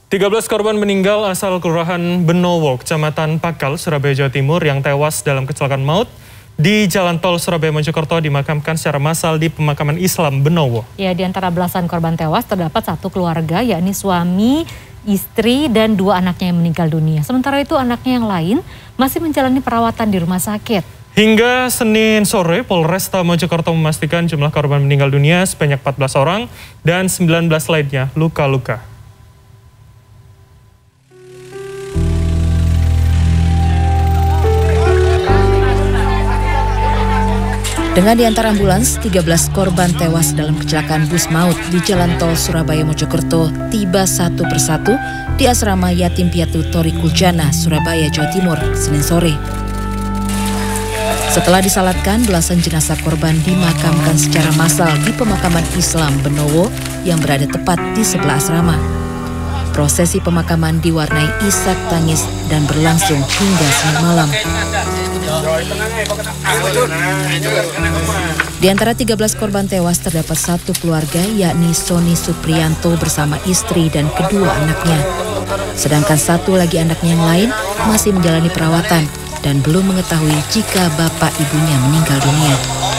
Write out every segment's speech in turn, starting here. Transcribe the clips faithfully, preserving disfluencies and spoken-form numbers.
tiga belas korban meninggal asal Kelurahan Benowo, Kecamatan Pakal, Surabaya, Jawa Timur yang tewas dalam kecelakaan maut di Jalan Tol Surabaya Mojokerto dimakamkan secara massal di pemakaman Islam Benowo. Ya, di antara belasan korban tewas terdapat satu keluarga, yakni suami, istri, dan dua anaknya yang meninggal dunia. Sementara itu anaknya yang lain masih menjalani perawatan di rumah sakit. Hingga Senin sore, Polresta Mojokerto memastikan jumlah korban meninggal dunia sebanyak empat belas orang dan sembilan belas lainnya luka-luka. Dengan diantar ambulans, tiga belas korban tewas dalam kecelakaan bus maut di Jalan Tol Surabaya Mojokerto tiba satu persatu di asrama yatim piatu Tori Kuljana, Surabaya, Jawa Timur, Senin sore. Setelah disalatkan, belasan jenazah korban dimakamkan secara massal di pemakaman Islam Benowo yang berada tepat di sebelah asrama. Prosesi pemakaman diwarnai isak tangis dan berlangsung hingga Senin malam. Di antara tiga belas korban tewas terdapat satu keluarga, yakni Sony Supriyanto bersama istri dan kedua anaknya. Sedangkan satu lagi anaknya yang lain masih menjalani perawatan dan belum mengetahui jika bapak ibunya meninggal dunia.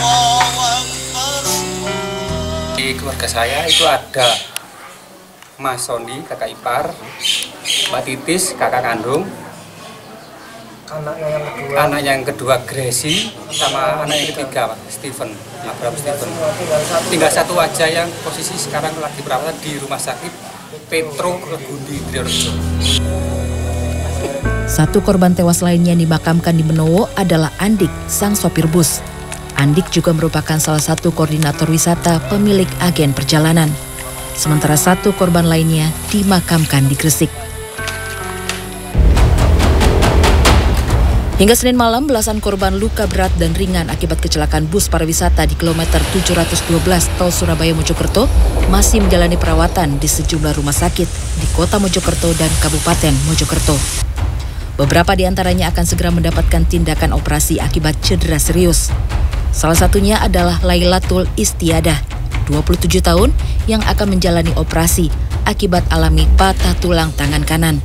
Di keluarga saya itu ada Mas Sony, kakak ipar, Mbak Titis, kakak kandung, anaknya yang kedua, anak yang kedua Gracie, sama anak yang ketiga Steven, Abraham Steven. Tinggal satu aja yang posisi sekarang lagi perawatan di rumah sakit Petro Legundi Triorjo. Satu korban tewas lainnya yang dimakamkan di Benowo adalah Andik, sang sopir bus. Andik juga merupakan salah satu koordinator wisata pemilik agen perjalanan. Sementara satu korban lainnya dimakamkan di Gresik. Hingga Senin malam, belasan korban luka berat dan ringan akibat kecelakaan bus pariwisata di kilometer tujuh ratus dua belas Tol Surabaya Mojokerto masih menjalani perawatan di sejumlah rumah sakit di Kota Mojokerto dan Kabupaten Mojokerto. Beberapa di antaranya akan segera mendapatkan tindakan operasi akibat cedera serius. Salah satunya adalah Lailatul Istiadah, dua puluh tujuh tahun, yang akan menjalani operasi akibat alami patah tulang tangan kanan.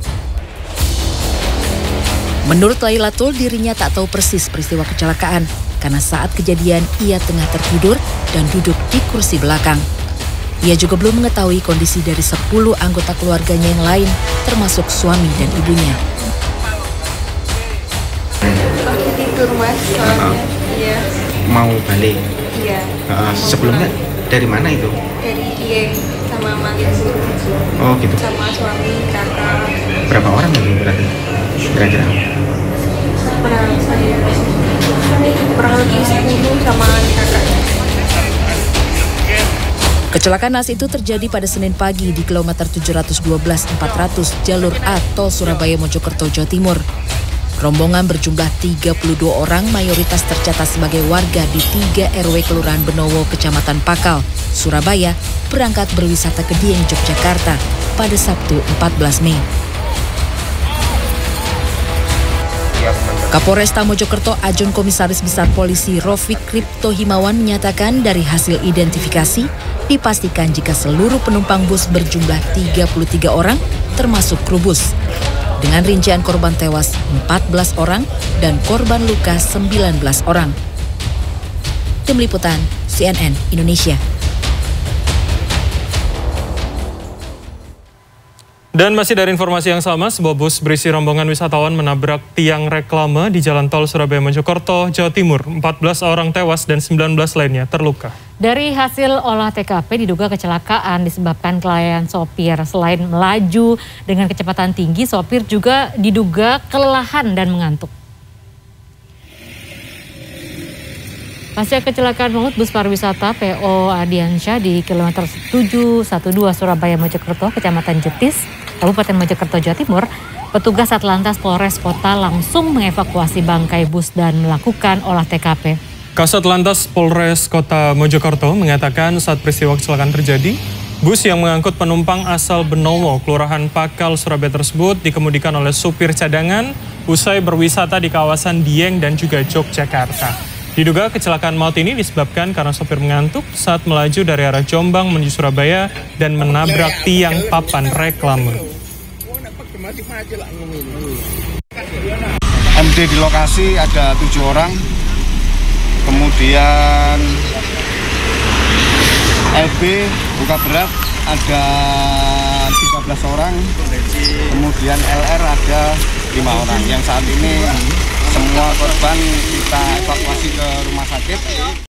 Menurut Lailatul, dirinya tak tahu persis peristiwa kecelakaan karena saat kejadian ia tengah tertidur dan duduk di kursi belakang. Ia juga belum mengetahui kondisi dari sepuluh anggota keluarganya yang lain, termasuk suami dan ibunya. Lagi tidur mas, soalnya. Iya. Mau balik? Iya. Uh, sebelumnya dari mana itu? Dari Dieng sama Malaysia. Oh gitu. Sama suami, kakak. Berapa orang itu berarti? Kira-kira? Kurang saya. Kurang lebih sepuluh sama kakaknya. Kecelakaan naas itu terjadi pada Senin pagi di kilometer tujuh ratus dua belas empat ratus jalur A Tol Surabaya Mojokerto, Jawa Timur. Rombongan berjumlah tiga puluh dua orang, mayoritas tercatat sebagai warga di tiga R W Kelurahan Benowo, Kecamatan Pakal, Surabaya, berangkat berwisata ke Dieng, Yogyakarta pada Sabtu empat belas Mei. Kapolresta Mojokerto Ajun Komisaris Besar Polisi Rofik Kripto Himawan menyatakan dari hasil identifikasi dipastikan jika seluruh penumpang bus berjumlah tiga puluh tiga orang termasuk kru bus. Dengan rincian korban tewas empat belas orang dan korban luka sembilan belas orang. Tim Liputan C N N Indonesia. Dan masih dari informasi yang sama, sebuah bus berisi rombongan wisatawan menabrak tiang reklame di Jalan Tol Surabaya Mojokerto, Jawa Timur. empat belas orang tewas dan sembilan belas lainnya terluka. Dari hasil olah T K P diduga kecelakaan disebabkan kelalaian sopir. Selain melaju dengan kecepatan tinggi, sopir juga diduga kelelahan dan mengantuk. Pasca kecelakaan maut bus pariwisata P O Adiansyah di kilometer tujuh satu dua Surabaya Mojokerto, Kecamatan Jetis, Kabupaten Mojokerto, Jawa Timur, petugas Atlantas Polres Kota langsung mengevakuasi bangkai bus dan melakukan olah T K P. Kasat Lantas Polres Kota Mojokerto mengatakan saat peristiwa kecelakaan terjadi, bus yang mengangkut penumpang asal Benowo, Kelurahan Pakal, Surabaya tersebut dikemudikan oleh supir cadangan usai berwisata di kawasan Dieng dan juga Yogyakarta. Diduga kecelakaan maut ini disebabkan karena sopir mengantuk saat melaju dari arah Jombang menuju Surabaya dan menabrak tiang papan reklame. M D di lokasi ada tujuh orang, kemudian L B luka berat ada tiga belas orang, kemudian L R ada lima orang. Yang saat ini semua korban kita evakuasi ke rumah sakit.